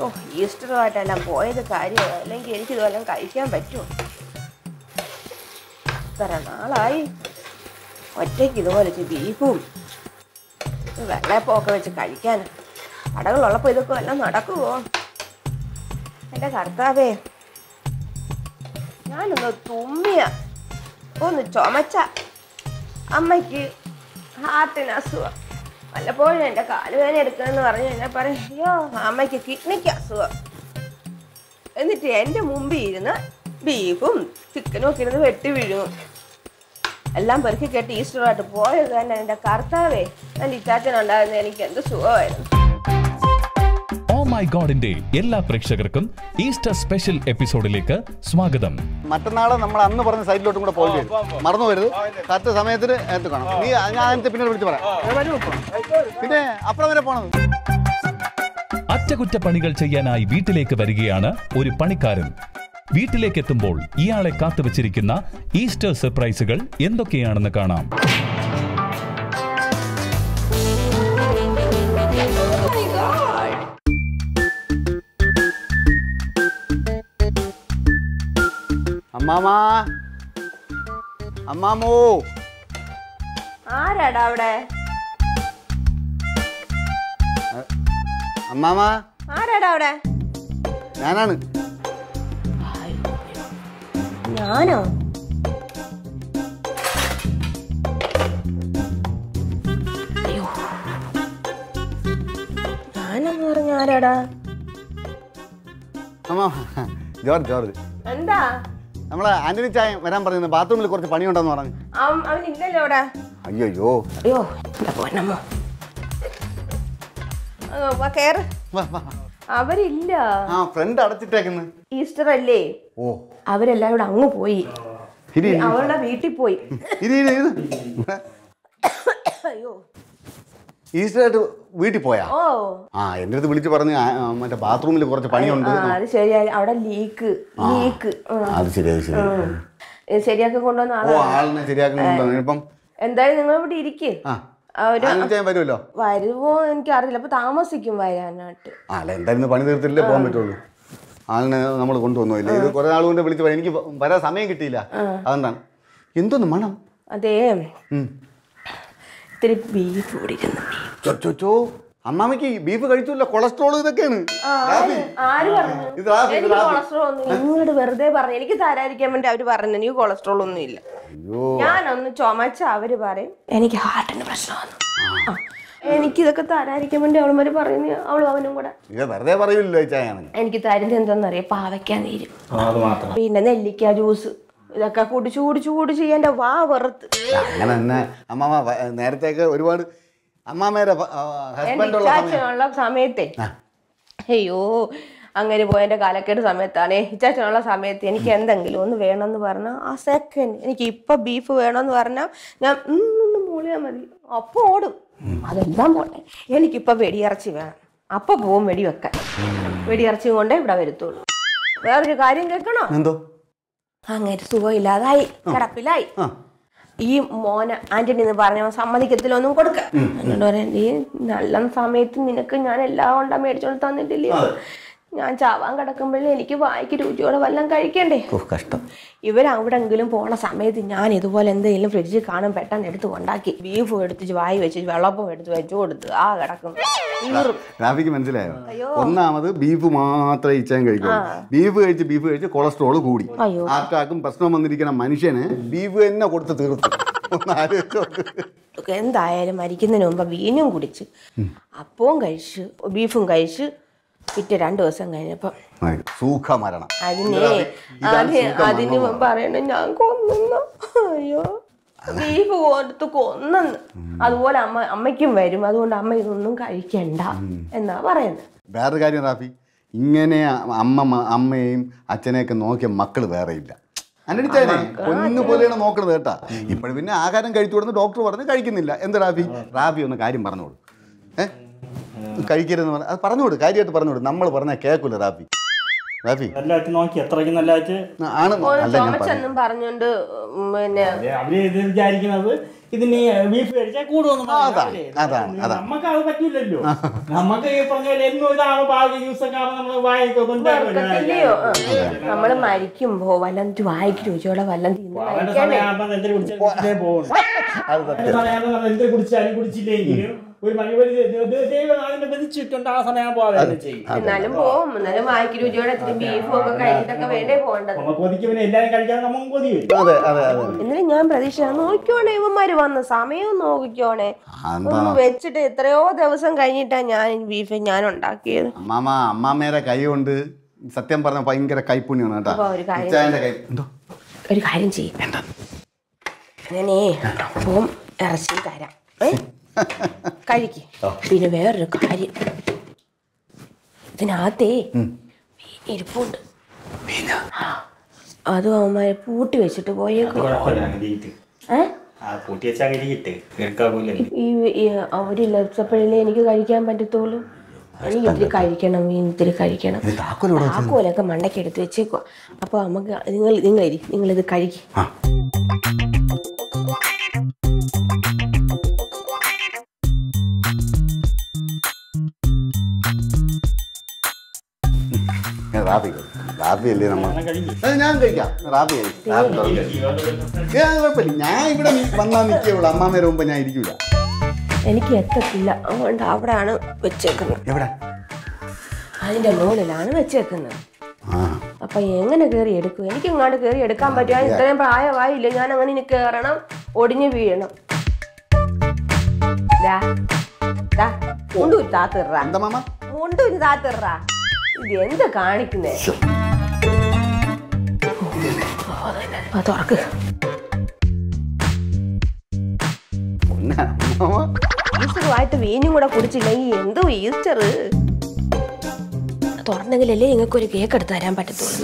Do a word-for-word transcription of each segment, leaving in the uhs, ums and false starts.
ഓ ഈസ്റ്ററുമായിട്ടെല്ലാം പോയത് കാര്യമാണ്, അല്ലെങ്കിൽ എനിക്കിതുവെല്ലാം കഴിക്കാൻ പറ്റുമോ? ഇത്ര നാളായി ഒറ്റയ്ക്ക് ഇതുപോലെ ബീഫും വെള്ളയപ്പമൊക്കെ വെച്ച് കഴിക്കാൻ. കടകളുള്ളപ്പോൾ ഇതൊക്കെ എല്ലാം നടക്കുമോ? എൻ്റെ കർത്താവേ, ഞാനൊന്ന് തുമ്മിയ ഒന്ന് ചുമച്ച അമ്മയ്ക്ക് ഹാർട്ടിന് അസുഖം, വല്ലപ്പോഴും എൻ്റെ കാലുവേദന എടുക്കണമെന്ന് പറഞ്ഞു കഴിഞ്ഞാൽ പറയും അയ്യോ അമ്മയ്ക്ക് കിഡ്നിക്ക് അസുഖം. എന്നിട്ട് എൻ്റെ മുമ്പിൽ ഇരുന്ന് ബീഫും ചിക്കനും ഒക്കെ ഇരുന്ന് വെട്ടി വീഴും. എല്ലാം പെറുക്കി കെട്ടി ഈസ്റ്ററുമായിട്ട് പോയത് തന്നെ എൻ്റെ കർത്താവേ, എൻ്റെ ഇച്ചാച്ചനുണ്ടായിരുന്ന എനിക്ക് എന്ത് സുഖമായിരുന്നു. ഓ മൈ ഗോഡിന്റെ എല്ലാ പ്രേക്ഷകർക്കും ഈസ്റ്റർ സ്പെഷ്യൽ എപ്പിസോഡിലേക്ക് സ്വാഗതം. മറ്റന്നാളെ നമ്മൾ അന്ന് പറഞ്ഞ സൈഡിലോട്ടും കൂടെ പോയി മറന്നു വരുത്. കറക്റ്റ് സമയത്തിന് എത്ത് കാണാം. നീ ഞാൻ പിന്നെ വിളിച്ച് പറയാം. പിന്നെ അപ്പുറം വരെ പോണത്. അറ്റകുറ്റപ്പണികൾ ചെയ്യാനായി വീട്ടിലേക്ക് വരികയാണ് ഒരു പണിക്കാരൻ. വീട്ടിലേക്ക് എത്തുമ്പോൾ ഇയാളെ കാത്തുവച്ചിരിക്കുന്ന ഈസ്റ്റർ സർപ്രൈസുകൾ എന്തൊക്കെയാണെന്ന് കാണാം. അമ്മാമാ, അമ്മാമോ, ആരാടാ അവിടെ? അമ്മാമാ, ആരാടാ അവിടെ? ഞാനാണ്. ഞാനോ? അയ്യോ, ഞാനെന്ന് പറഞ്ഞ ആരാടാ? അമ്മാ, ജോർജ് ജോർജ്. എന്താ? നമ്മളെ ആന്റണി ചായ വരാൻ പറയുന്നത് ബാത്റൂമിൽ കുറച്ച് പണിയുണ്ടെന്ന് പറഞ്ഞു. അവൻ ഇല്ലല്ലോ അവിടെ. അയ്യോ അയ്യോ പൊന്നമ്മോ, കേറ്. അവരില്ല. ആ ഫ്രണ്ട് അടച്ചിട്ടേക്കുന്നു. ഈസ്റ്റർ അല്ലേ? ഓ, അവരെല്ലാം ഇവിടെ അങ്ങ് പോയി, അവളുടെ വീട്ടിൽ പോയി. അയ്യോ, ഈസ്റ്റർ ആയിട്ട് വീട്ടിൽ പോയാ? ഓ ആ, എന്റെ അടുത്ത് വിളിച്ച് പറഞ്ഞു മറ്റേ ബാത്റൂമിൽ കുറച്ച് പണിയുണ്ട്. അത് ശരിയായി, അവിടെ ലീക്ക് ലീക്ക് അത് ശരിയായി ശരി ശരിയാക്കി കൊണ്ടുവന്ന ആളിനെ ശരിയാക്കണം. ഇപ്പം എന്തായാലും നിങ്ങൾ ഇവിടെ ഇരിക്ക്. വരുമല്ലോ. വരുമോ എനിക്കറിയില്ല, അപ്പൊ താമസിക്കും വരാനായിട്ട്. ആ അല്ല, എന്തായാലും പണി തീർത്തില്ലേ പോകാൻ പറ്റുള്ളൂ. ആളിനെ നമ്മൾ കൊണ്ടുവന്നില്ല. ഇത് കുറെ നാൾ കൊണ്ട് വിളിച്ച് എനിക്ക് വരാൻ സമയം കിട്ടിയില്ല. അതെന്താണ്? എന്തോന്ന് മണം? അതേ, ഇത്തിരി ബീഫ് കുടിക്കുന്നു. ചോ, അമ്മാമയ്ക്ക് ബീഫ് കഴിച്ചില്ല, കൊളസ്ട്രോൾ ഇതൊക്കെയാണ്. ആര് പറഞ്ഞു? കൊളസ്ട്രോൾ ഒന്നും ഇങ്ങോട്ട് വെറുതെ പറഞ്ഞു, എനിക്ക് തരാതിരിക്കാൻ വേണ്ടി അവര് പറഞ്ഞു എനിക്ക് കൊളസ്ട്രോൾ ഒന്നും ഇല്ല. ഞാനൊന്ന് ചുമച്ച അവര് പറയും എനിക്ക് ഹാർട്ടിന് പ്രശ്നമാണ്. എനിക്കിതൊക്കെ തരാതിരിക്കാൻ വേണ്ടി അവളുമാര് പറയുന്നു. അവളും അവനും കൂടെ വെറുതെ പറയില്ലല്ലോ. എനിക്ക് തരുന്നത് എന്താന്നറിയാം, പാവയ്ക്ക നീര്, പിന്നെ നെല്ലിക്ക ജ്യൂസ്, ഇതൊക്കെ കുടിച്ചു കുടിച്ചു കുടിച്ച് എന്റെ വാ വെറുത്ത്. അങ്ങനെ തന്നെ അമ്മാമ നേരത്തേക്ക് ഒരുപാട് അമ്മാമേരെ ഇച്ചാച്ചനുള്ള സമയത്തെ അയ്യോ അങ്ങനെ പോയതിന്റെ കാലക്കേട് സമയത്താണ് ഇച്ചാച്ചനുള്ള സമയത്ത് എനിക്ക് എന്തെങ്കിലും ഒന്ന് വേണമെന്ന് പറഞ്ഞാൽ ആ സെക്കൻഡ് എനിക്ക് ഇപ്പൊ ബീഫ് വേണമെന്ന് പറഞ്ഞാൽ ഞാൻ ഒന്ന് മൂളിയാൽ മതി, അപ്പൊ ഓടും. അതെല്ലാം പോട്ടെ, എനിക്കിപ്പൊ വെടിയിറച്ചി വേണം, അപ്പൊ പോവും വെടിവെക്കാൻ. വെടിയിറച്ചി കൊണ്ടേ ഇവിടെ വരുത്തുള്ളൂ. വേറൊരു കാര്യം കേൾക്കണോ? എന്തോ? അങ്ങനെ സുഖമില്ലാതായി, കിടപ്പിലായി. ഈ മോനെ ആന്റണി എന്ന് പറഞ്ഞ സമ്മതിക്കത്തിലൊന്നും കൊടുക്ക. എന്നോട് പറയാൻ ഈ നല്ല സമയത്ത് നിനക്ക് ഞാൻ എല്ലാം കൊണ്ടാ മേടിച്ചോണ്ട് തന്നിട്ടില്ലേ, ഞാൻ ചാവാൻ കിടക്കുമ്പോഴേ എനിക്ക് വായിക്ക് രുചിയോടെ വല്ലതും കഴിക്കണ്ടേ. കഷ്ടം. ഇവരവിടെങ്കിലും പോണ സമയത്ത് ഞാൻ ഇതുപോലെ എന്തെങ്കിലും ഫ്രിഡ്ജിൽ കാണും പെട്ടെന്ന് എടുത്ത് കൊണ്ടാക്കി ബീഫ് എടുത്ത് വായി വെച്ച് വെള്ളപ്പം എടുത്ത് വെച്ചു കൊടുത്ത് ആ കിടക്കും. റാഫിക്ക് മനസ്സിലായോ? ഒന്നാമത് ബീഫ് മാത്രമേ ഇച്ചാൻ കഴിക്കൂ. ബീഫ് കഴിച്ച് ബീഫ് കഴിച്ച് കൊളസ്ട്രോൾ കൂടി. ആർക്കാർക്കും പ്രശ്നം വന്നിരിക്കുന്ന മനുഷ്യന് ബീഫ് തന്നെ കൊടുത്ത് തീർത്തു. എന്തായാലും മരിക്കുന്നതിന് മുമ്പ് വീനും കുടിച്ച് അപ്പവും കഴിച്ച് ബീഫും കഴിച്ച് പിറ്റേ രണ്ടു ദിവസം കഴിഞ്ഞപ്പം സുഖമരണം. അതിനെ അതെ അതിന് പറയണ ഞാൻ കൊന്നു. അയ്യോ ബീഫ് കൊടുത്ത് കൊന്നെന്ന്. അതുപോലെ അമ്മ അമ്മയ്ക്കും വരും, അതുകൊണ്ട് അമ്മ ഇതൊന്നും കഴിക്കണ്ട എന്നാ പറയുന്നത്. വേറൊരു കാര്യം റാഫി, ഇങ്ങനെ അമ്മ അമ്മയെയും അച്ഛനെയൊക്കെ നോക്കിയ മക്കള് വേറെ ഇല്ല. അനടിച്ചാനെ ഒന്നു പോലെയാണ് നോക്കണത് കേട്ടാ. ഇപ്പോഴും പിന്നെ ആഹാരം കഴിച്ചു കൊടുത്ത് ഡോക്ടർ പറഞ്ഞ് കഴിക്കുന്നില്ല. എന്താ റാഫി? റാഫി ഒന്ന് കാര്യം പറഞ്ഞോളൂ. ഏഹ് കഴിക്കരുതെന്ന് പറഞ്ഞാൽ അത് പറഞ്ഞുകൊടു, കാര്യമായിട്ട് പറഞ്ഞുകൊടു. നമ്മൾ പറഞ്ഞാൽ കേൾക്കൂല റാഫി. റാഫി നല്ലതായിട്ട് നോക്കി എത്രയ്ക്ക് നല്ലതായിട്ട് ആണ് അല്ല ഞാൻ ചുമച്ചെന്നും പറഞ്ഞോണ്ട് പിന്നെ അവര് ഇത് വിചാരിക്കുന്നത് ഇതിന് ബീഫ് കഴിച്ചാൽ കൂടുമെന്ന് നമുക്ക് അത് പറ്റൂലല്ലോ. നമുക്ക് ഈ പറഞ്ഞ പോലെ എന്നും ഇതാണ് ഭാഗ്യ ജ്യൂസൊക്കെ നമ്മള് ഇല്ലയോ നമ്മള് മരിക്കുമ്പോ വല്ലം വായിക്ക് രുചിയോടെ വല്ലം എന്ത് കുടിച്ചാലും കുടിച്ചില്ലെങ്കിലും ഒരു അതിനെ ബന്ധിച്ചിട്ടുണ്ട് ആ സമയം പോകാതെ ചെയ്യും. എന്നാലും പോവും. എന്നാലും വായിക്ക് രുചിയോടെ ബീഫും ഒക്കെ കഴിഞ്ഞിട്ടൊക്കെ വേണ്ടേ പോകേണ്ടത്. കൊതിക്കുമ്പോൾ എല്ലാരും കഴിക്കാതെ നമുക്ക് കൊതി വരും. എന്നാലും ഞാൻ പ്രതീക്ഷ നോക്കിക്കോണേ ഇവന്മാര് വന്ന സമയം നോക്കിക്കോണേ. ഒന്ന് വെച്ചിട്ട് എത്രയോ ദിവസം കഴിഞ്ഞിട്ടാ ഞാൻ ബീഫ് ഞാൻ ഉണ്ടാക്കിയത്. അമ്മാമ അമ്മാമ്മേരെ കൈ കൊണ്ട് സത്യം പറഞ്ഞ ഭയങ്കര കൈപ്പുണ്യാണ് കേട്ടോ. ഒരു കാര്യം ചെയ്യും ഞാനേ അപ്പം ഇറച്ചി തരാം കഴിക്ക്. പിന്നെ വേറൊരു കാര്യം ഇതിനകത്തേ ഇരിപ്പുണ്ട്. അതും അവന്മാരെ പൂട്ടി വെച്ചിട്ട് പോയേക്കും. ഈ അവരില്ലപ്പോഴല്ലേ എനിക്ക് കഴിക്കാൻ പറ്റത്തുള്ളൂ. എനിക്ക് ഇത്തിരി കഴിക്കണം ഇത്തിരി കഴിക്കണം. താക്കോലൊക്കെ മണ്ടയ്ക്ക് എടുത്ത് വെച്ചേക്കുക. അപ്പൊ നമുക്ക് നിങ്ങൾ നിങ്ങൾ നിങ്ങളിത് കഴിക്കും. റാഫി റാഫി അല്ലേ നമ്മ ഞാൻ കഴിക്കാം. റാഫി കുഴപ്പമില്ല. ഞാൻ ഇവിടെ വന്നാ നിൽക്കുള്ളൂ. അമ്മാമേരെ മുമ്പ് ഞാൻ ഇരിക്കൂല. എനിക്ക് എത്തത്തില്ല. അതുകൊണ്ട് അവിടെയാണ് വെച്ചേക്കുന്നത്. എവിടെ? അതിന്റെ മുകളിലാണ് വെച്ചേക്കുന്നത്. അപ്പൊ എങ്ങനെ കയറി എടുക്കും? എനിക്ക് ഇങ്ങോട്ട് കയറി എടുക്കാൻ പറ്റുക. ഇത്രയും പ്രായമായില്ല. ഞാൻ അങ്ങനെ ഇനി കയറണം, ഒടിഞ്ഞു വീഴണം. കൊണ്ടൂരി താത്തിറ കൊണ്ടൂരി താത്തിറ ഇത് എന്ത് കാണിക്കുന്നേ? തുറക്ക്. ഈസ്റ്ററുമായിട്ട് വീഞ്ഞും കൂടെ കുടിച്ചില്ലെങ്കിൽ എന്തോ ഈസ്റ്റർ. തുറന്നെങ്കിലല്ലേ നിങ്ങൾക്ക് ഒരു കേക്ക് എടുത്ത് തരാൻ പറ്റത്തുള്ളൂ.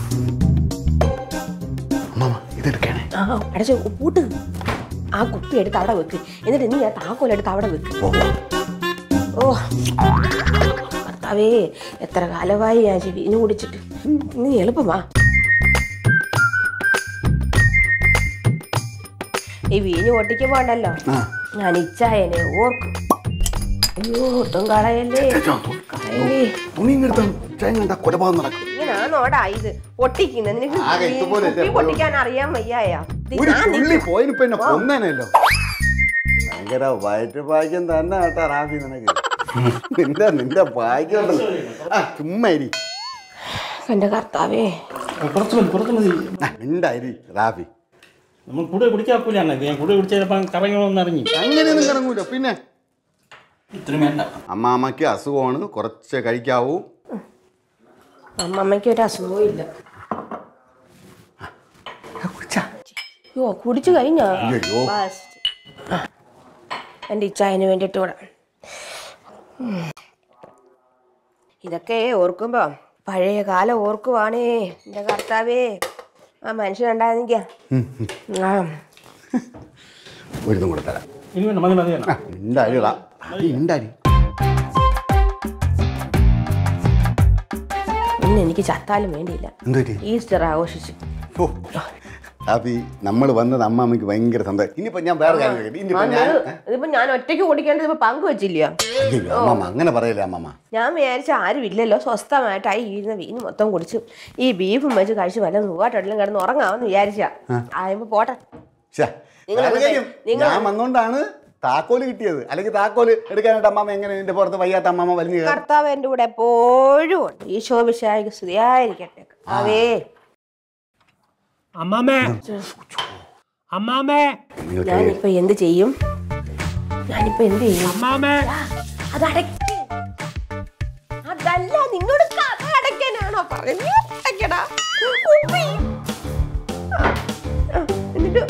ആ അടച്ച് പൂട്ട്. ആ കുപ്പി എടുത്ത് അവിടെ വെക്ക്. എന്നിട്ട് നീ ആ താക്കോലെടുത്ത് അവിടെ വെക്ക്. ഓ കർത്താവേ, എത്ര കാലമായി ഞാൻ വീഞ്ഞു കുടിച്ചിട്ട്. നീ എളുപ്പമാ. ഈ വീഞ്ഞു പൊട്ടിക്കുമ്പോണ്ടല്ലോ ഞാൻ ഇച്ചായനെ ഓർക്കും. അയ്യോ ഒട്ടും കളയല്ലേ കളയല്ലേ. ഇങ്ങനാണോടാ ഇത് പൊട്ടിക്കുന്നത്? നിനക്ക് പൊട്ടിക്കാൻ അറിയാൻ വയ്യായ? ഭയങ്കര വയറ്റ് ഭാഗ്യം തന്നെ കേട്ടാ റാഫി നിനക്ക്. നിന്റെ നിന്റെ ഭാഗ്യം ചുമ്മാരി. എന്റെ കർത്താവേ മിണ്ടായി റാഫി. നമ്മൾ കൂടെ കുടിക്കാക്കൂല. കൂടെ കുടിച്ചാൽ കറങ്ങണമെന്ന് അറിഞ്ഞു. അങ്ങനെയൊന്നും കറങ്ങൂല. പിന്നെ ഇത്രയും വേണ്ട. അമ്മാമ്മയ്ക്ക് അസുഖമാണ്, കുറച്ച് കഴിക്കാവൂ. അമ്മമ്മയ്ക്ക് ഒരു അസുഖവും ഇല്ല. യോ കുടിച്ചു കഴിഞ്ഞോ? എൻ്റെ ഇച്ചായന് വേണ്ടിയിട്ട് കൂടെ ഇതൊക്കെ ഓർക്കുമ്പോ പഴയ കാലം ഓർക്കുവാണേ. എൻ്റെ കർത്താവേ, ആ മനുഷ്യനുണ്ടായിരുന്നെങ്കിൽ ആ ഒരു കൂടെ തരാം. ഇന്ന് എനിക്ക് ചത്താലും വേണ്ടിയില്ല. ഈസ്റ്റർ ആഘോഷിച്ചു. ഹാപ്പി. നമ്മൾ വന്നത് അമ്മാമ്മയ്ക്ക് ഭയങ്കര സന്തോഷം. ഇനിയിപ്പോ ഞാൻ വേറെ കാര്യം ഇതിപ്പോ ഞാൻ ഒറ്റയ്ക്ക് കുടിക്കേണ്ടത് ഇപ്പൊ പങ്കുവെച്ചില്ല. അമ്മമ്മ അങ്ങനെ പറയല്ലേ അമ്മമ്മ. ഞാൻ വിചാരിച്ച ആരും ഇല്ലല്ലോ, സ്വസ്ഥമായിട്ടായി ഇരുന്ന വീന് മൊത്തം കുടിച്ചു ഈ ബീഫും വെച്ച് കഴിച്ച് വല്ല സുഖമായിട്ടെല്ലാം കിടന്ന് ഉറങ്ങാമെന്ന് വിചാരിച്ചാ. ആയപ്പോ പോട്ടെ. ഞാൻ വന്നോണ്ടാണ് താക്കോല് കിട്ടിയത്. അല്ലെങ്കിൽ താക്കോല് എടുക്കാനായിട്ട് അമ്മാമ്മ എങ്ങനെ എന്റെ പുറത്ത് വയ്യാത്ത അമ്മാമ്മ വലിഞ്ഞു. കർത്താവ് എന്റെ കൂടെ എപ്പോഴും ഉണ്ട്. ഈശോ മിശിഹായ്ക്ക് സ്തുതിയായിരിക്കട്ടെ. അവേ അമ്മാമേ അമ്മാമേ ഞാനിപ്പോ എന്ത് ചെയ്യും? ഞാനിപ്പോ എന്ത് ചെയ്യും? അമ്മാമേ അതടയ്ക്ക്. അതല്ല നിന്നോട് കഥ അടയ്ക്കാനാണോ പറയുന്നത്? അടയ്ക്കടാ. എന്നിട്ട്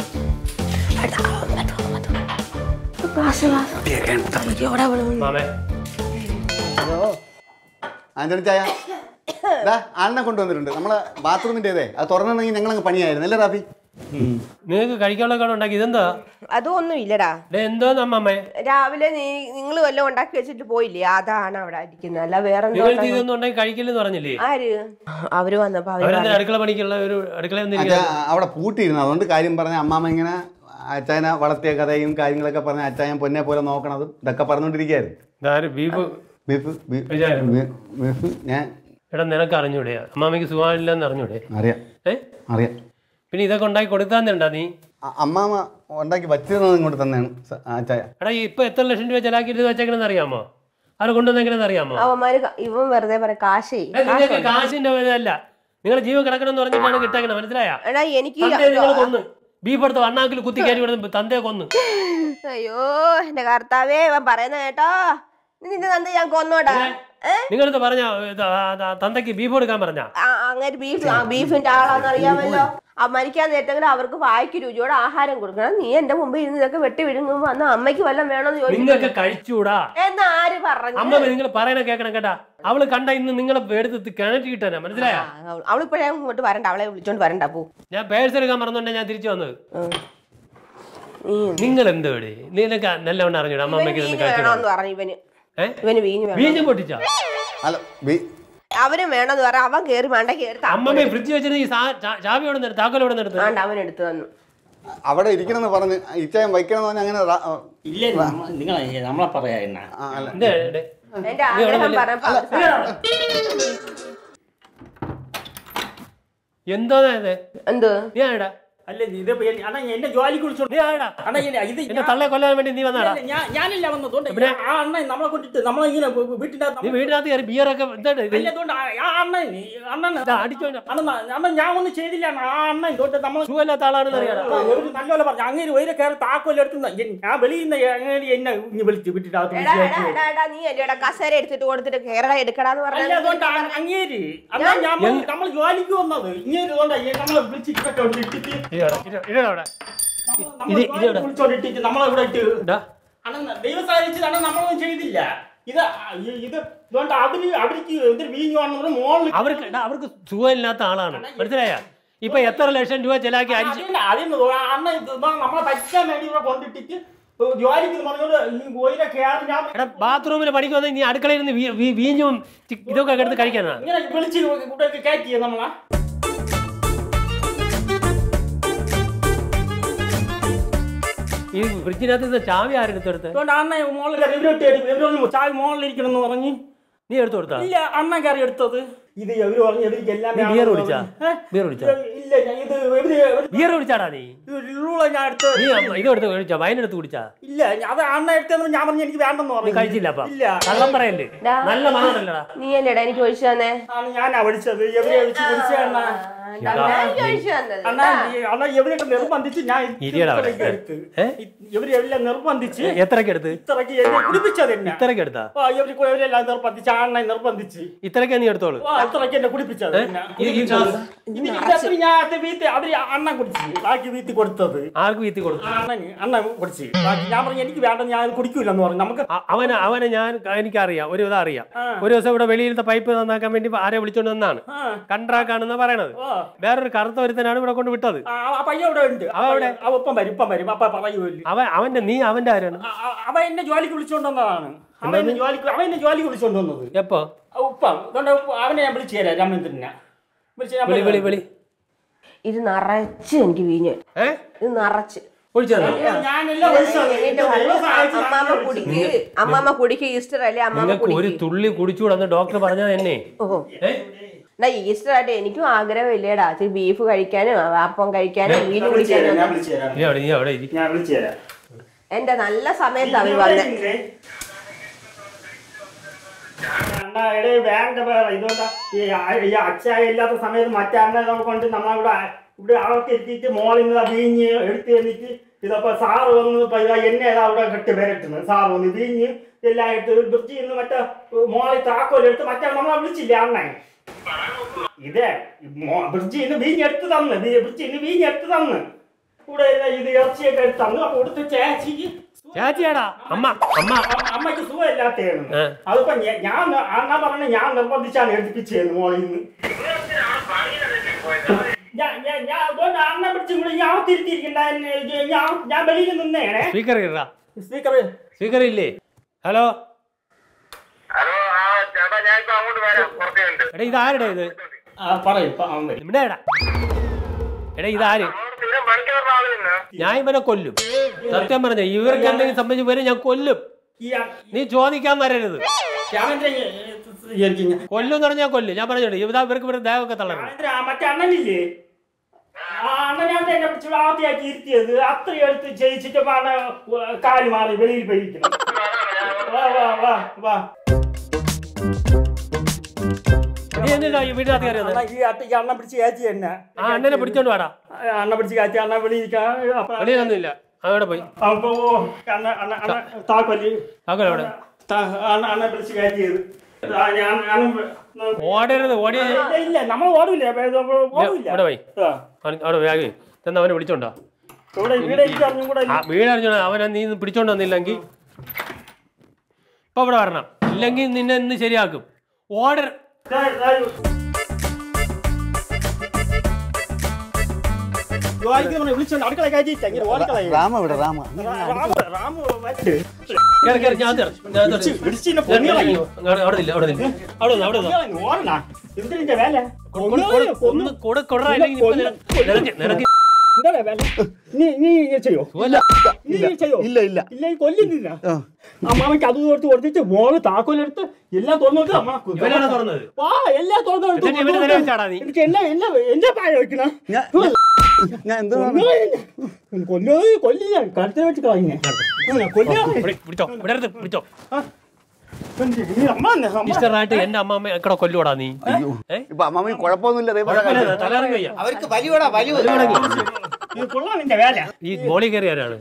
ആന്റണി ചായ ആളിനെ കൊണ്ടുവന്നിട്ടുണ്ട്. നമ്മളെ ബാത്റൂമിൻ്റെതേ അത് തുറന്നിട്ടുണ്ടെങ്കിൽ ഞങ്ങളങ്ങ് പണിയായിരുന്നു അല്ലേ റാഫി? നിങ്ങൾക്ക് കഴിക്കാനുള്ള ഉണ്ടാക്കി ഇതെന്താ? അതൊന്നും ഇല്ലടാ. എന്തോന്ന് അമ്മമ്മേ? രാവിലെ നീ നിങ്ങൾ വല്ലതും ഉണ്ടാക്കി വെച്ചിട്ട് പോയില്ലേ, അതാണ് അവിടെ ഇരിക്കുന്നത്. അല്ല വേറെ ഇതൊന്നും ഉണ്ടാക്കി കഴിക്കില്ലെന്ന് പറഞ്ഞില്ലേ? ആര്? അവര് വന്നപ്പോ അടുക്കള പണിക്കുള്ള ഒരു അടുക്കള അവിടെ പൂട്ടിയിരുന്നു. അതുകൊണ്ട് കാര്യം പറഞ്ഞ അമ്മാമ്മ ഇങ്ങനെ അച്ചായനെ വളർത്തിയ കഥയും കാര്യങ്ങളൊക്കെ പറഞ്ഞ അച്ചായൻ പൊന്നെ പോലെ നോക്കണതും ഇതൊക്കെ പറഞ്ഞോണ്ടിരിക്കായിരുന്നു. ബീഫ് ബീഫ് ബീഫ് ഞാൻ എടാ നിനക്ക് അറിഞ്ഞൂടെ അമ്മാമ്മക്ക് സുഖമില്ലെന്ന് അറിഞ്ഞൂടെ? അറിയാം അറിയാം. പിന്നെ ഇതൊക്കെ ഉണ്ടാക്കി കൊടുക്കാന്നുണ്ടാ നീ? അമ്മാമ്മ ഉണ്ടാക്കി വച്ചിരുന്നത് ഇങ്ങോട്ട് തന്നെയാണ് അച്ചായ. എടാ ഇപ്പൊ എത്ര ലക്ഷം രൂപ ചെലാക്കിയിട്ട് വെച്ചേക്കണെന്ന് അറിയാമോ? അത് കൊണ്ടുവന്ന് എങ്ങനെയെന്ന് അറിയാമോ? ഇവൻ വെറുതെ പറയാം കാശേ. നിങ്ങൾക്ക് കാശിന്റെ അല്ല, നിങ്ങളെ ജീവൻ കിടക്കണമെന്ന് പറഞ്ഞിട്ടാണ് കിട്ടേക്കണത്. മനസ്സിലായാ? എനിക്ക് നിങ്ങൾ കൊന്ന് ബീഫ് എടുത്ത് വണ്ണാക്കിൽ കുത്തി കയറി വിടുന്ന തന്തയെ കൊന്ന്. അയ്യോ എന്റെ കർത്താവേ, ഇവൻ പറയുന്ന കേട്ടോ. നിന്റെ തന്ത ഞാൻ കൊന്നോടാ. നിങ്ങളടുത്ത് പറഞ്ഞ തന്തയ്ക്ക് ബീഫ് കൊടുക്കാൻ പറഞ്ഞ അങ്ങനെ ബീഫ് ബീഫിന്റെ ആളാന്ന് അറിയാമല്ലോ. ആ മരിക്കാൻ നേരത്തെങ്കിലും അവർക്ക് വായിക്ക് രുചിയോടെ ആഹാരം കൊടുക്കണം. നീ എന്റെ മുമ്പിൽ ഇരുന്ന് ഇതൊക്കെ വെട്ടി വിഴുങ്ങുമ്പോ അന്ന് അമ്മയ്ക്ക് വല്ലതും വേണമെന്ന് ചോദിച്ചു കഴിച്ചൂടാ എന്ന് ആര് പറഞ്ഞു? അമ്മ നിങ്ങൾ പറയണ കേക്കണം കേട്ടാ. അവള് കണ്ട ഇന്ന് നിങ്ങളെ എടുത്ത് കിണറ്റി കിട്ടാനാ. മനസ്സിലായാ? അവളിപ്പോഴേ ഇങ്ങോട്ട് വരണ്ട, അവളെ വിളിച്ചോണ്ട് വരണ്ട. പോ. ഞാൻ പേഴ്സ് എടുക്കാൻ മറന്നോണ്ടാ ഞാൻ തിരിച്ചു വന്നത്. നിങ്ങൾ എന്തോ നിനക്ക് നല്ലവണ്ണം അറിഞ്ഞൂടാ അമ്മമ്മക്ക് പറഞ്ഞു. ഇവന് ഇവന് വീഞ്ഞ് പൊട്ടിച്ചാ അവനും വേണമെന്ന് പറയാം. അവൻ കേറി മണ്ട കേറി അമ്മമ്മ ഫ്രിഡ്ജ് വെച്ചിട്ട് ഈ ചാവിയോടെ താക്കോലോടെ എടുത്ത് അവൻ എടുത്തു തന്നു. അവിടെ ഇരിക്കണമെന്ന് പറഞ്ഞ് ഇച്ചായം വയ്ക്കണം പറഞ്ഞ അങ്ങനെ ഇല്ല. നിങ്ങൾ നമ്മളെ പറയാ എന്റെ ആഗ്രഹം പറഞ്ഞ എന്തോ എന്ത് നീ ആടാ? അല്ല ഇത് എന്റെ ജോലിക്ക് വിളിച്ചോ. തള്ളെ കൊല്ലാൻ വേണ്ടി നീ വന്നാടാ? ഞാനില്ല വന്നതുകൊണ്ട് ആ അണ്ണൻ നമ്മളെ കൊണ്ടിട്ട് നമ്മളെങ്ങനെ വീട്ടിനകത്ത് വീടിനകത്ത് കയറി ബിയറൊക്കെ അണ്ണൻ ഞാൻ ഒന്നും ചെയ്തില്ല. ആ അണ്ണൻ തൊട്ട് നമ്മൾ സുഖമില്ലാത്ത ആളാണെന്ന് അറിയാം. നല്ലപോലെ പറഞ്ഞു. അങ്ങനെ ഒരു കയറി താക്കോല് എടുക്കുന്ന ഞാൻ വെളിയിൽ നിന്ന് എന്നെ ഇനി വിളിച്ച് വീട്ടിനകത്ത് കസേര എടുത്തിട്ട് കൊടുത്തിട്ട് കേരള എടുക്കടാന്ന് പറഞ്ഞു. അതുകൊണ്ട് അങ്ങേര് നമ്മൾ ജോലിക്ക് വന്നത് ഇങ്ങനെ നമ്മളെ വിളിച്ചിട്ടൊക്കെ ഇട്ടിട്ട് ദൈവം സാധിച്ചതാണ്. നമ്മളൊന്നും ചെയ്തില്ല. ഇത് ഇത് അവര് അവർക്ക് എന്തൊരു വീഞ്ഞു അവർക്ക് അവർക്ക് സുഖമില്ലാത്ത ആളാണ്. മനസ്സിലായ? ഇപ്പൊ എത്ര ലക്ഷം രൂപ ചെലാക്കി അരിച്ചു അണ്ണ നമ്മളെ പറ്റാൻ വേണ്ടി ഇവിടെ കൊണ്ടിട്ടിട്ട് ജോലിക്ക് പറഞ്ഞോണ്ട് ബാത്റൂമിൽ പണിക്ക് വന്നാൽ നീ അടുക്കളയിൽ നിന്ന് വീഞ്ഞും ഇതൊക്കെ എടുത്ത് കഴിക്കാനാ ഇങ്ങനെ വിളിച്ച് കയറ്റിയ നമ്മളാ. ഈ ഫ്രിഡ്ജിനകത്ത് ചാവി ആരെടുത്തെടുത്ത്? ചാവി മോളിലിരിക്കണം എന്ന് പറഞ്ഞ് നീ എടുത്തു കൊടുത്താ? ഇല്ല, അണ്ണൻ കയറി എടുത്തത്. ഇത് ഇവര് പറഞ്ഞു ഇവർക്ക് എല്ലാം ബിയർ കുടിച്ചാ? ബിയർ കുടിച്ചാ? ഇല്ല, ഇത് ബിയർ കുടിച്ചാടാ നീ? ഞാൻ എടുത്തത്. നീ ഇതെടുത്ത് കുടിച്ചാ? വൈനെടുത്ത് കുടിച്ചാ? ഇല്ല, അത് അണ്ണ എടുത്തെന്ന് ഞാൻ പറഞ്ഞു. എനിക്ക് വേണ്ടെന്ന് പറഞ്ഞു. കഴിച്ചില്ല? അപ്പൊ കള്ളം പറയല്ലേ? നല്ല മണമല്ലടാ. നീ അല്ലേടാ എനിക്ക് ഒഴിച്ചു തന്നെ? ഞാനാ വിളിച്ചത്. എവരെ ഒഴിച്ച് കുടിച്ച അണ്ണ അണ്ണ എവരെയൊക്കെ നിർബന്ധിച്ച് ഞാൻ ഇവരെല്ലാം നിർബന്ധിച്ച് എത്രക്ക് എടുത്ത് ഇത്രക്ക് കുടിപ്പിച്ചത് തന്നെ. ഇത്രക്ക് എടുത്താ? ഇവരെല്ലാം നിർബന്ധിച്ച് അണ്ണ നിർബന്ധിച്ച് ഇത്രക്ക് നീ എടുത്തോളൂ. അത്രക്ക് എന്നെ കുടിപ്പിച്ചത്. അവര് അണ്ണൻ കുടിച്ച് ബാക്കി വീത്തി കൊടുത്തത്. ആർക്ക് വീത്തി കൊടുത്തു? അണ്ണന് അണ്ണൻ കുടിച്ച്. ഞാൻ പറഞ്ഞു എനിക്ക് വേണ്ടെന്ന് ഞാൻ കുടിക്കൂലെന്ന് പറഞ്ഞു. നമുക്ക് അവനെ അവനെ ഞാൻ എനിക്കറിയാം, ഒരു ഇതാ അറിയാം. ഒരു ദിവസം ഇവിടെ വെളിയിലത്തെ പൈപ്പ് നന്നാക്കാൻ വേണ്ടി ആരെ വിളിച്ചോണ്ട് വന്നാണ്. കൺട്രാക്ടാണെന്ന് പറയണത്. വേറൊരു കറുത്ത ഒരുത്തനാണ് ഇവിടെ കൊണ്ട് വിട്ടത്. പയ്യ ഇവിടെ ഉണ്ട്. അവപ്പം വരും ഇപ്പം വരും. അപ്പ പറയുമല്ലോ. അവൻ അവന്റെ നീ അവന്റെ ആരാണ്? അവൻ എന്നെ ജോലിക്ക് വിളിച്ചോണ്ടുവന്നതാണ്. അവൻ എന്നെ ജോലിക്ക് അവൻ എന്നെ ജോലിക്ക് വിളിച്ചോണ്ടുവന്നത്. എപ്പോ? ഉപ്പം. അതുകൊണ്ട് അവനെ ഞാൻ വിളിച്ചു തരാം. രാമേന്ദ്രനെ വിളി വിളി വിളി. ഇത് നിറച്ച് എനിക്ക് വീഞ്ഞ്. ഇത് നിറച്ച് അമ്മാമ്മ കുടിക്ക്. അമ്മാമ്മ കുടിക്ക്. ഈസ്റ്റർ അല്ലേ അമ്മാമ്മ? ഒരു തുള്ളി കുടിച്ചുകൂടെ ഡോക്ടർ പറഞ്ഞത് എന്നെ. എന്നാ ഈസ്റ്റർ ആയിട്ട് എനിക്കും ആഗ്രഹം ഇല്ലേടാ ഇച്ചിരി ബീഫ് കഴിക്കാനും അപ്പം കഴിക്കാനും വീഞ്ഞ് കുടിക്കാനും. എന്റെ നല്ല സമയത്ത് അവർ വന്നേ. ഇതുകൊണ്ടാ ഈ അച്ചായ ഇല്ലാത്ത സമയത്ത് മറ്റേ കൊണ്ട് നമ്മളിവിടെ ഇവിടെ അവർക്ക് എത്തിയിട്ട് മോളിൽ നിന്ന് വീഞ്ഞ് എടുത്ത് എന്നിട്ട് ഇതപ്പോ സാറ് വന്ന് എന്നെ ഏതാ അവിടെ കെട്ടി വരട്ടുന്നത്. സാറ് വന്ന് വീഞ്ഞ് എല്ലാം ഇട്ട് വൃത്തി നിന്ന് മറ്റേ മോളിൽ താക്കോലെടുത്ത് മറ്റേ നമ്മളെ വിളിച്ചില്ലേ അണ്ണൻ? ഇതേ ബ്രിഡ്ജിന്ന് വീഞ്ഞ് എടുത്ത് തന്ന് ബ്രിഡ്ജിന്ന് വീഞ്ഞ് എടുത്ത് തന്ന് ഇവിടെ ഇത് ഇറച്ചിയൊക്കെ എടുത്ത് തന്നു. അപ്പൊ ഇവിടുത്തെ ചേച്ചിക്ക് അമ്മയ്ക്ക് സുഖമില്ലാത്തതാണ്. അതിപ്പോ ഞാൻ അണ്ണ പറഞ്ഞ ഞാൻ നിർബന്ധിച്ചാണ് എടുപ്പിച്ചത് മോളിൽ നിന്ന്. ഞാൻ ഞാൻ ഞാൻ അതുകൊണ്ട് അണ്ണ പിടിച്ചും കൂടി ഞാൻ തിരുത്തിയിരിക്കണ്ട ഞാൻ ഞാൻ വെളിയിൽ നിന്നേണേ. സ്പീക്കർ ഇടാ. സ്പീക്കർ സ്പീക്കർ ഇല്ലേ? ഹലോ എടാ ഇത് ആരുടെ ഇത്? പറയും ഇവിടെ എടാ എടാ ഇതാര്? ഞാൻ ഇവനെ കൊല്ലും. സത്യം പറഞ്ഞ ഇവർക്ക് എന്തെങ്കിലും സംബന്ധിച്ച് വരെ ഞാൻ കൊല്ലും. നീ ചോദിക്കാൻ വരരുത്. കൊല്ലും എന്ന് പറഞ്ഞാൽ കൊല്ലും. ഞാൻ പറഞ്ഞോളൂ ഇവതാ ഇവർക്ക് ഇവരുടെ ദേഹമൊക്കെ തള്ളണം. മറ്റേ അണ്ണനില്ലേ അണ്ണനാണ് എന്നെ പിടിച്ച് ആദ്യമാക്കി ഇരുത്തിയത്. അത്രയും എടുത്ത് ജയിച്ചിട്ട് കാല് മാറി വെളിയിൽ പോയിരിക്കണം. വാ വാ വാ വാ നീ എന്തിനാ ഈ വീട്ടിനകത്ത് കയറിയത്? ഈ അണ്ണ പിടിച്ച് കയറ്റി തന്നെ. ആ അണ്ണനെ പിടിച്ചോണ്ട് വാടാ. അണ്ണ പിടിച്ച് കയറ്റി അണ്ണ വെളിയിരിക്കാൻ വെളിയിലൊന്നുമില്ല. അവിടെ പോയി താക്കോല് താക്കോൽ അവിടെ അണ്ണ പിടിച്ച് കയറ്റിയത്. ഓടരുത്. ഓടി ഇല്ല നമ്മൾ ഓടില്ല അവിടെ പോയി അവിടെ വേഗം ചെന്ന് അവനെ വിളിച്ചോണ്ടോ. വീട് അറിഞ്ഞോ അവനെ നീ പിടിച്ചോണ്ട് വന്നില്ലെങ്കിൽ ഇപ്പൊ ഇവിടെ വരണം. ഇല്ലെങ്കിൽ നിന്നെ ഇന്ന് ശരിയാക്കും. ഓർഡർ രാമ ഇവിടെ രാമ ഇല്ല ഇല്ല കൊല്ലുന്നില്ല. അമ്മാമയ്ക്ക് അത് കൊടുത്ത് കൊടുത്തിട്ട് മോള് താക്കോലെടുത്ത് എല്ലാം തുറന്നോട്ട് അമ്മ എല്ലാം തുറന്നെടുത്ത് എല്ലാം എല്ലാം എന്റെ പായ വെക്കണ കൊല്ലോ കൊല്ലില്ല കഴുത്തെ വെച്ച് കളഞ്ഞ ഇഷ്ടമായിട്ട് എന്റെ അമ്മാമ്മ എക്കടെ കൊല്ലുകൂടാ നീ. ഇപ്പൊ അമ്മാമ കുഴപ്പമൊന്നുമില്ല. അവർക്ക് വലിയോടാ വലിയ ഈ മോളി കയറി ആരാണ്?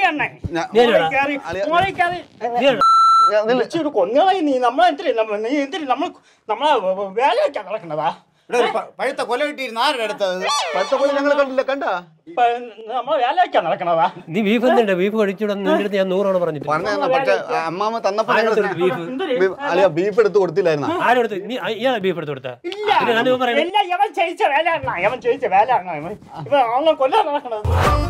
കൊന്നളായി നീ നമ്മളെന്തിനാ നീ എന്തിനാ നമ്മൾ നമ്മളെ വേല വെക്കാൻ നടക്കണതാ? പഴുത്ത കൊല കിട്ടിയിരുന്ന ആരുടെ അടുത്തത്? പഴുത്ത കൊല ഞങ്ങൾ കണ്ടില്ല. കണ്ട നമ്മളെ വേല വെക്കാൻ നടക്കണതാ? നീ ബീഫ് എന്തുണ്ട്? ബീഫ് കഴിച്ചൂടെ നിന്റെ അടുത്ത് ഞാൻ നൂറോണം പറഞ്ഞിട്ട്. പറഞ്ഞ പക്ഷെ അമ്മാമ തന്നപ്പോ അല്ല ബീഫ് എടുത്ത് കൊടുത്തില്ലായിരുന്ന. ആരെടുത്ത്? നീ ഇയാളെ ബീഫ് എടുത്ത് കൊടുത്താ? ഇവൻ ചെയ്യിച്ച വേല അവൻ ചെയ്യിച്ച വേല ഇവ അവനെ കൊല്ലാൻ നടക്കണത്.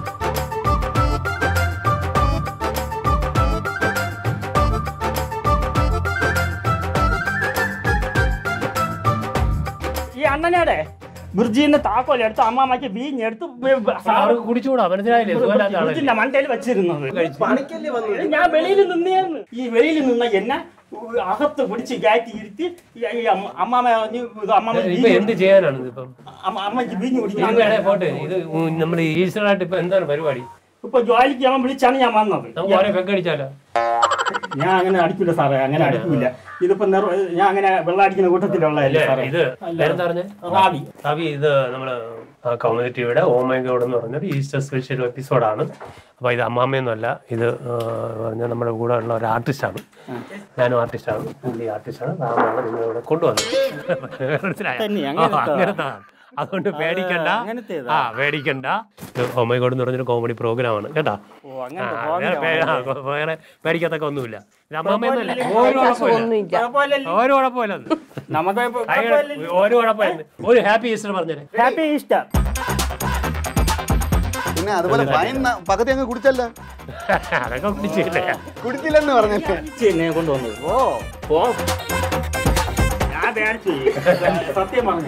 ഈ അണ്ണനോടെ ബ്രിഡ്ജിന്റെ താക്കോലെടുത്ത് അമ്മാമ്മക്ക് വീഞ്ഞെടുത്ത് കുടിച്ചുകൂടാ. മനസ്സിലായില്ലേ? മണ്ടയിൽ വെച്ചിരുന്നത്. ഞാൻ വെളിയിൽ നിന്നേന്ന്. ഈ വെളിയിൽ നിന്ന എന്നെ അകത്ത് പിടിച്ച് കയറ്റി ഇരുത്തി അമ്മാമ്മ അമ്മാമ്മ എന്ത് ചെയ്യാനാണ് ഇപ്പം? അമ്മക്ക് വീഞ്ഞ് കുടിക്കാൻ പോട്ടെ. ഇത് നമ്മുടെ ഈസ്റ്ററായിട്ട് ഇപ്പൊ എന്താണ് പരിപാടി? ഇപ്പൊ ജോലിക്ക് അവൻ വിളിച്ചാണ് ഞാൻ വന്നത്. അടിച്ചാലോ? ഞാൻ അങ്ങനെ അടിക്കില്ല സാറേ, അങ്ങനെ അടിക്കില്ല. ഇതിപ്പോ ഞാൻ അങ്ങനെ വെള്ളം അടിക്കുന്ന കൂട്ടത്തിലുള്ളതല്ലേ സാറേ. ഇത് റാവി റാവി ഇത് നമ്മള് കൗമുദി ടിവിയുടെ ഓ മൈ ഗോഡ് എന്ന് പറഞ്ഞൊരു ഈസ്റ്റർ സ്പെഷ്യൽ എപ്പിസോഡാണ്. അപ്പൊ ഇത് അമ്മാമ്മയൊന്നുമല്ല, ഇത് പറഞ്ഞാൽ നമ്മുടെ കൂടെ ഉള്ള ഒരു ആർട്ടിസ്റ്റാണ്. ഞാനും ആർട്ടിസ്റ്റാണ്, പുള്ളി ആർട്ടിസ്റ്റാണ്. റാമാണ് നിങ്ങളിവിടെ കൊണ്ടുവന്നത്. മനസ്സിലായോ? അങ്ങനത്തെ അതുകൊണ്ട് പേടിക്കണ്ട. ആ പേടിക്കണ്ട. ഓ മൈ ഗോഡ് എന്ന് പറഞ്ഞൊരു കോമഡി പ്രോഗ്രാമാണ് കേട്ടാ. വേറെ പേടിക്കത്തൊക്കെ ഒന്നുമില്ല. അമ്മാമ്മയൊന്നുമല്ല, ഒരു കുഴപ്പമില്ല, ഒരു കുഴപ്പമില്ല. ഒരു കുഴപ്പമില്ല. ഒരു ഹാപ്പി ഈസ്റ്റർ പറഞ്ഞേ. Happy Easter. പിന്നെ അതുപോലെ പകുതി അങ്ങ് കുടിച്ചല്ലോ. അതൊക്കെ കുടിച്ചില്ലേ? കുടിച്ചില്ലെന്ന് പറഞ്ഞല്ലേ കൊണ്ടുവന്നത്. ഓ ഓ ഞാൻ സത്യം പറഞ്ഞ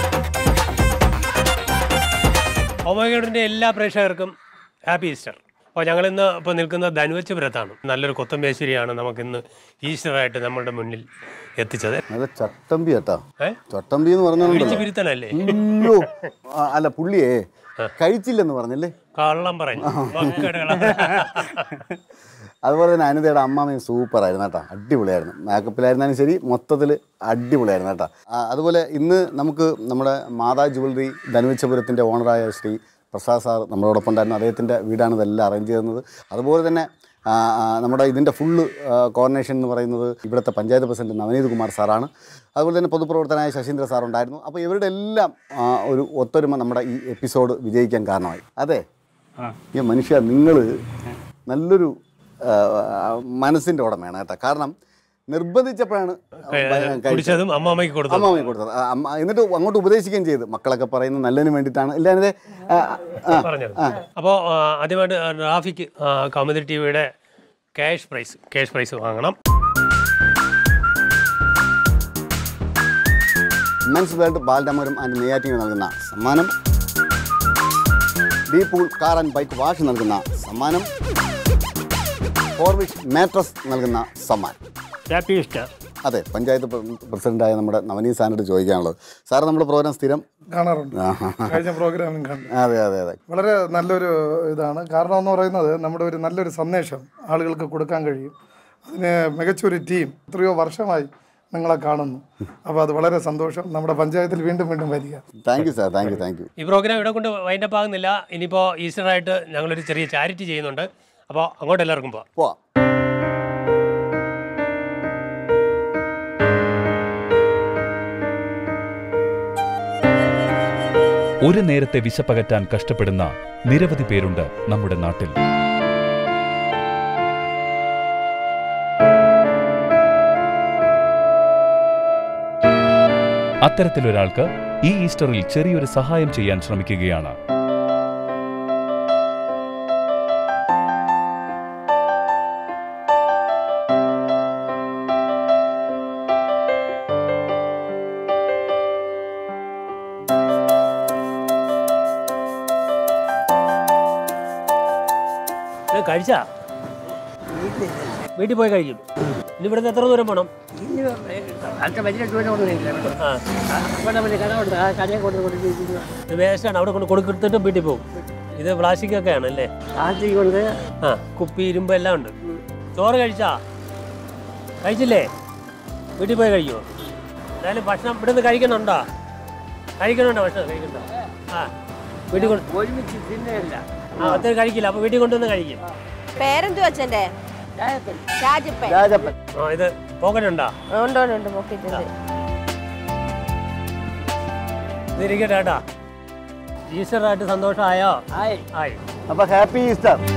ഓമേഗഡിൻ്റെ എല്ലാ പ്രേക്ഷകർക്കും ഹാപ്പി ഈസ്റ്റർ. അപ്പോൾ ഞങ്ങളിന്ന് ഇപ്പോൾ നിൽക്കുന്ന ധനുവച്ചപുരത്താണ്. നല്ലൊരു കൊത്തമ്പേശ്ശേരിയാണ് നമുക്കിന്ന് ഈസ്റ്ററായിട്ട് നമ്മളുടെ മുന്നിൽ എത്തിച്ചത്. ചട്ടമ്പി കേട്ടാ. ചട്ടമ്പി എന്ന് പറഞ്ഞാൽ അല്ല പുള്ളിയെ കഴിച്ചില്ലെന്ന് പറഞ്ഞല്ലേ? കള്ളം പറഞ്ഞു. അതുപോലെ തന്നെ അനിതയുടെ അമ്മാമയും സൂപ്പറായിരുന്നു കേട്ടോ, അടിപൊളിയായിരുന്നു. മേക്കപ്പിലായിരുന്നാലും ശരി, മൊത്തത്തിൽ അടിപൊളിയായിരുന്നു കേട്ടോ. അതുപോലെ ഇന്ന് നമുക്ക് നമ്മുടെ മാതാ ജുവലറി ധനുവച്ചപുരത്തിൻ്റെ ഓണറായ ശ്രീ പ്രസാദ് സാർ നമ്മളോടൊപ്പം ഉണ്ടായിരുന്നു. അദ്ദേഹത്തിൻ്റെ വീടാണ് ഇതെല്ലാം അറേഞ്ച് ചെയ്യുന്നത്. അതുപോലെ തന്നെ നമ്മുടെ ഇതിൻ്റെ ഫുള്ള് കോർഡിനേഷൻ എന്ന് പറയുന്നത് ഇവിടുത്തെ പഞ്ചായത്ത് പ്രസിഡന്റ് നവനീത് കുമാർ സാറാണ്. അതുപോലെ തന്നെ പൊതുപ്രവർത്തനായ ശശീന്ദ്ര സാറുണ്ടായിരുന്നു. അപ്പോൾ ഇവരുടെ എല്ലാം ഒരു ഒത്തൊരുമ നമ്മുടെ ഈ എപ്പിസോഡ് വിജയിക്കാൻ കാരണമായി. അതെ, ഈ മനുഷ്യ നിങ്ങൾ നല്ലൊരു മനസ്സിൻ്റെ ഉടമയാണ് കേട്ടോ. കാരണം നിർബന്ധിച്ചപ്പോഴാണ് കുടിച്ചതും അമ്മാമ്മയ്ക്ക് കൊടുത്തത് അമ്മാമ്മയ്ക്ക് കൊടുത്തത് അമ്മ എന്നിട്ട് അങ്ങോട്ട് ഉപദേശിക്കുകയും ചെയ്തു മക്കളൊക്കെ പറയുന്നത് നല്ലതിന് വേണ്ടിയിട്ടാണ് ഇല്ലാതെ പറഞ്ഞത്. അപ്പോൾ ആദ്യമായിട്ട് റാഫിക്ക് കൗമുദി ടി വിയുടെ ക്യാഷ് പ്രൈസ് ക്യാഷ് പ്രൈസ് വാങ്ങണം. മെൻസ് വേൾഡ് ബാലരാമപുരം ആൻഡ് നെയ്യാറ്റിന് നൽകുന്ന സമ്മാനം, B pool car and bike wash നൽകുന്ന സമ്മാനം, ഫോർവിഷ് മാട്രസ് നൽകുന്ന സമ്മാനം. Happy Easter. അതെ, പഞ്ചായത്ത് പ്രസിഡന്റായ നമ്മുടെ നവനീത് സാറിനോട് ചോദിക്കാനുള്ളത്. സാറ് നമ്മുടെ പ്രോഗ്രാം സ്ഥിരം കാണാറുണ്ട്, കഴിഞ്ഞ പ്രോഗ്രാമിലും കണ്ടു. അതെ അതെ അതെ വളരെ നല്ലൊരു ഇതാണ്. കാരണം എന്ന് പറയുന്നത് നമ്മുടെ ഒരു നല്ലൊരു സന്ദേശം ആളുകൾക്ക് കൊടുക്കാൻ കഴിയും. അതിന് മികച്ചൊരു ടീം എത്രയോ വർഷമായി നിങ്ങളെ കാണുന്നു. അപ്പോൾ അത് വളരെ സന്തോഷം. നമ്മുടെ പഞ്ചായത്തിൽ വീണ്ടും വീണ്ടും വരിക. Thank you sir, thank you thank you. ഈ പ്രോഗ്രാം ഇവിടെ കൊണ്ട് വൈൻഡപ്പ് ആകുന്നില്ല. ഇനിയിപ്പോൾ ഈസ്റ്ററായിട്ട് ഞങ്ങളൊരു ചെറിയ ചാരിറ്റി ചെയ്യുന്നുണ്ട്. അപ്പോൾ അങ്ങോട്ട് എല്ലാവർക്കും പോവാം. പോവാം. ഒരു നേരത്തെ വിശപ്പകറ്റാൻ കഷ്ടപ്പെടുന്ന നിരവധി പേരുണ്ട് നമ്മുടെ നാട്ടിൽ. അത്തരത്തിലൊരാൾക്ക് ഈ ഈസ്റ്ററിൽ ചെറിയൊരു സഹായം ചെയ്യാൻ ശ്രമിക്കുകയാണ്. കഴിച്ചാ വീട്ടിൽ പോയി കഴിക്കും. ഇനി ഇവിടുന്ന് എത്ര ദൂരം പോകണം? ഇത് വേസ്റ്റാണ്, അവിടെ കൊണ്ട് കൊടുത്തിട്ട് വീട്ടിൽ പോകും. ഇത് പ്ലാസ്റ്റിക് ഒക്കെ ആണ് അല്ലേ? പ്ലാസ്റ്റിക് കൊണ്ട് ആ കുപ്പി ഇരുമ്പ് എല്ലാം ഉണ്ട്. ചോറ് കഴിച്ചാ? കഴിച്ചില്ലേ? വീട്ടിൽ പോയി കഴിക്കുമോ? എന്തായാലും ഭക്ഷണം ഇവിടുന്ന് കഴിക്കണുണ്ടോ? കഴിക്കണുണ്ടോ ഭക്ഷണം? കഴിക്കണ്ടോ? ആ വീട്ടിൽ കൊണ്ട് ഒരുമിച്ച് തിന്നല്ല. ആ അത്ര കഴിക്കില്ല. അപ്പോൾ വീട്ടിൽ കൊണ്ടുവന്ന് കഴിക്കും. പേരെന്തു അച്ഛൻ്റെ? രാജപ്പൻ. രാജപ്പൻ. ആ ഇത് പോക്കറ്റ് ഉണ്ടോ? ഉണ്ട് ഉണ്ട് ഉണ്ട് പോക്കറ്റുണ്ട്. ഇതിരിക്കട്ടെ കേട്ടാ. ഈസ്റ്ററായിട്ട് സന്തോഷമായോ? ആയി ആയി. അപ്പൊ ഹാപ്പി ഈസ്റ്റർ.